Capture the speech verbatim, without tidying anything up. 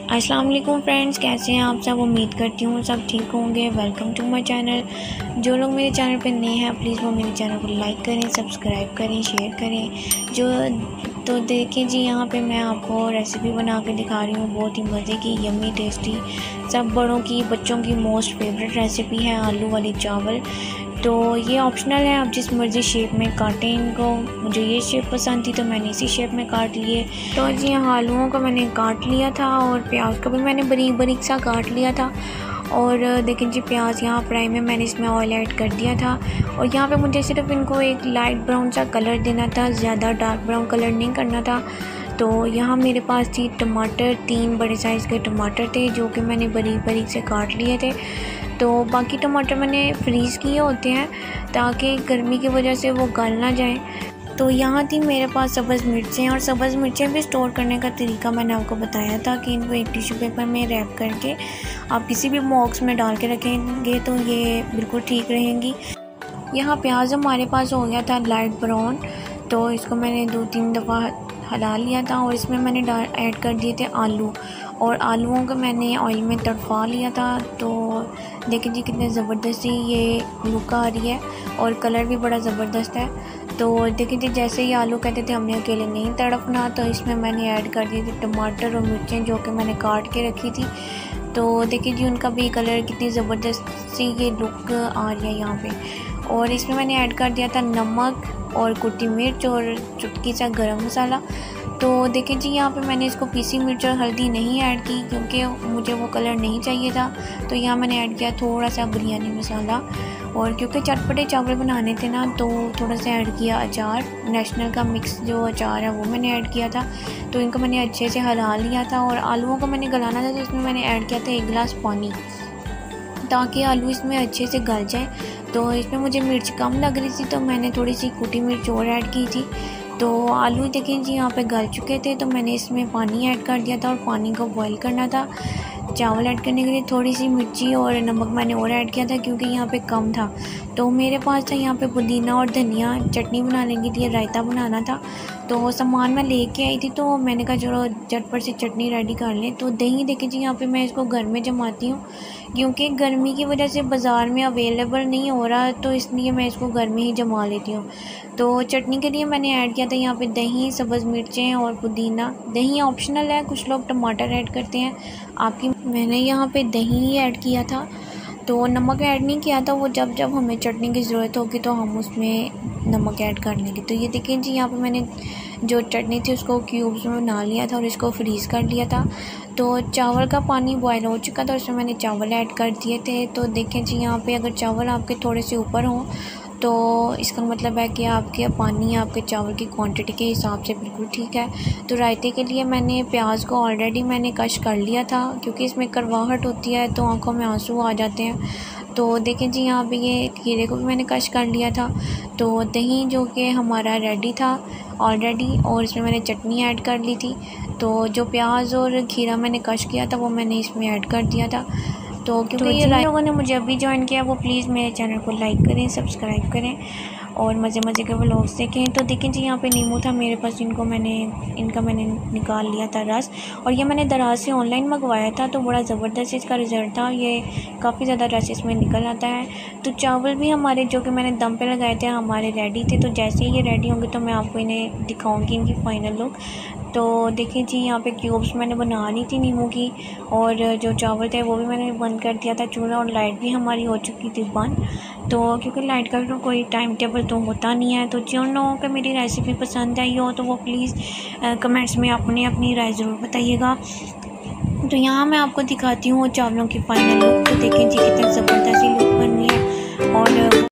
अस्सलाम वालेकुम फ्रेंड्स, कैसे हैं आप सब। उम्मीद करती हूँ सब ठीक होंगे। Welcome to my channel. जो लोग मेरे चैनल पर नए हैं प्लीज़ वो मेरे चैनल को लाइक करें, सब्सक्राइब करें, शेयर करें। जो तो देखिए जी, यहाँ पे मैं आपको रेसिपी बना के दिखा रही हूँ, बहुत ही मज़े की, यम्मी टेस्टी, सब बड़ों की बच्चों की मोस्ट फेवरेट रेसिपी है आलू वाली चावल। तो ये ऑप्शनल है, आप जिस मर्ज़ी शेप में काटें इनको। मुझे ये शेप पसंद थी तो मैंने इसी शेप में काट लिए। तो जी यहाँ आलूओं को मैंने काट लिया था और प्याज को भी मैंने बारीक बारीक सा काट लिया था। और देखें जी, प्याज यहाँ फ्राई में मैंने इसमें ऑयल ऐड कर दिया था। और यहाँ पे मुझे सिर्फ इनको एक लाइट ब्राउन सा कलर देना था, ज़्यादा डार्क ब्राउन कलर नहीं करना था। तो यहाँ मेरे पास थी टमाटर, तीन बड़े साइज़ के टमाटर थे जो कि मैंने बारीक बारीक से काट लिए थे। तो बाकी टमाटर मैंने फ्रीज़ किए होते हैं ताकि गर्मी की वजह से वो गल ना जाए। तो यहाँ थी मेरे पास सब्ज़ मिर्चें, और सब्ज़ मिर्चें भी स्टोर करने का तरीका मैंने आपको बताया था कि इनको एक टिश्यू पेपर में रैप करके आप किसी भी बॉक्स में डाल के रखेंगे तो ये बिल्कुल ठीक रहेंगी। यहाँ प्याज हमारे पास हो गया था लाइट ब्राउन, तो इसको मैंने दो तीन दफ़ा हिला लिया था और इसमें मैंने ऐड कर दिए थे आलू, और आलूओं को मैंने ऑयल में तड़फा लिया था। तो देखिए जी कितने ज़बरदस्त ये लुक आ रही है और कलर भी बड़ा ज़बरदस्त है। तो देखिए जी, जैसे ही आलू कहते थे हमने अकेले नहीं तड़पना, तो इसमें मैंने ऐड कर दिए थे टमाटर और मिर्चें जो कि मैंने काट के रखी थी। तो देखिए जी उनका भी कलर कितनी ज़बरदस्त सी ये लुक आ रही है यहाँ पे। और इसमें मैंने ऐड कर दिया था नमक और कुटी मिर्च और चुटकी सा गरम मसाला। तो देखिए जी यहाँ पे मैंने इसको पीसी मिर्च और हल्दी नहीं ऐड की क्योंकि मुझे वो कलर नहीं चाहिए था। तो यहाँ मैंने ऐड किया थोड़ा सा बिरयानी मसाला, और क्योंकि चटपटे चावल बनाने थे ना तो थोड़ा सा ऐड किया अचार, नेशनल का मिक्स जो अचार है वो मैंने ऐड किया था। तो इनको मैंने अच्छे से हिला लिया था और आलूओं को मैंने गलाना था, तो इसमें मैंने ऐड किया था एक गिलास पानी ताकि आलू इसमें अच्छे से गल जाए। तो इसमें मुझे मिर्च कम लग रही थी तो मैंने थोड़ी सी कुटी मिर्च और ऐड की थी। तो आलू देखें जी यहाँ पे गल चुके थे, तो मैंने इसमें पानी ऐड कर दिया था और पानी को बॉईल करना था। चावल ऐड करने के लिए थोड़ी सी मिर्ची और नमक मैंने और ऐड किया था क्योंकि यहाँ पे कम था। तो मेरे पास था यहाँ पे पुदीना और धनिया, चटनी बनाने के लिए रायता बनाना था। तो सामान मैं लेके आई थी तो मैंने कहा चलो झटपट से चटनी रेडी कर लें। तो दही देखिए जी यहाँ पे मैं इसको घर में जमाती हूँ क्योंकि गर्मी की वजह से बाज़ार में अवेलेबल नहीं हो रहा, तो इसलिए मैं इसको घर में ही जमा लेती हूँ। तो चटनी के लिए मैंने ऐड किया था यहाँ पे दही, सब्ज़ मिर्चें और पुदीना। दही ऑप्शनल है, कुछ लोग टमाटर ऐड करते हैं, आपकी मैंने यहाँ पे दही ही ऐड किया था। तो नमक ऐड नहीं किया था, वो जब जब हमें चटनी की ज़रूरत होगी तो हम उसमें नमक ऐड कर लेंगे। तो ये देखें जी यहाँ पे मैंने जो चटनी थी उसको क्यूब्स में बना लिया था और इसको फ्रीज़ कर लिया था। तो चावल का पानी बॉयल हो चुका था, उसमें मैंने चावल ऐड कर दिए थे। तो देखें जी यहाँ पे अगर चावल आपके थोड़े से ऊपर हों तो इसका मतलब है कि आपके पानी आपके चावल की क्वांटिटी के हिसाब से बिल्कुल ठीक है। तो रायते के लिए मैंने प्याज को ऑलरेडी मैंने कश कर लिया था क्योंकि इसमें करवाहट होती है तो आंखों में आंसू आ जाते हैं। तो देखें जी यहाँ पे ये खीरे को भी मैंने कश कर लिया था। तो दही जो कि हमारा रेडी था ऑलरेडी, और इसमें मैंने चटनी ऐड कर ली थी। तो जो प्याज और खीरा मैंने कश किया था वो मैंने इसमें ऐड कर दिया था। तो क्योंकि तो ये लोगों ने मुझे अभी ज्वाइन किया वो प्लीज़ मेरे चैनल को लाइक करें, सब्सक्राइब करें और मज़े मज़े के व्लॉग्स देखें। तो देखें जी यहाँ पे नींबू था मेरे पास, इनको मैंने इनका मैंने निकाल लिया था रस, और ये मैंने दराज से ऑनलाइन मंगवाया था तो बड़ा ज़बरदस्त इसका रिज़ल्ट था, ये काफ़ी ज़्यादा रस इसमें निकल आता है। तो चावल भी हमारे जो कि मैंने दम पे लगाए थे हमारे रेडी थे। तो जैसे ही ये रेडी होंगे तो मैं आपको इन्हें दिखाऊँगी इनकी फ़ाइनल लुक। तो देखिए जी यहाँ पे क्यूब्स मैंने बना ली थी नींबू की, और जो चावल थे वो भी मैंने बंद कर दिया था चूल्हा, और लाइट भी हमारी हो चुकी थी बंद। तो क्योंकि लाइट का तो कोई टाइम टेबल तो होता नहीं है। तो जिन लोगों को मेरी रेसिपी पसंद आई हो तो वो प्लीज़ कमेंट्स में अपनी अपनी राय ज़रूर बताइएगा। तो यहाँ मैं आपको दिखाती हूँ चावलों की फ़ाइनल लुक। तो देखें जी कितनी ज़बरदस्त लुक बन रही है। और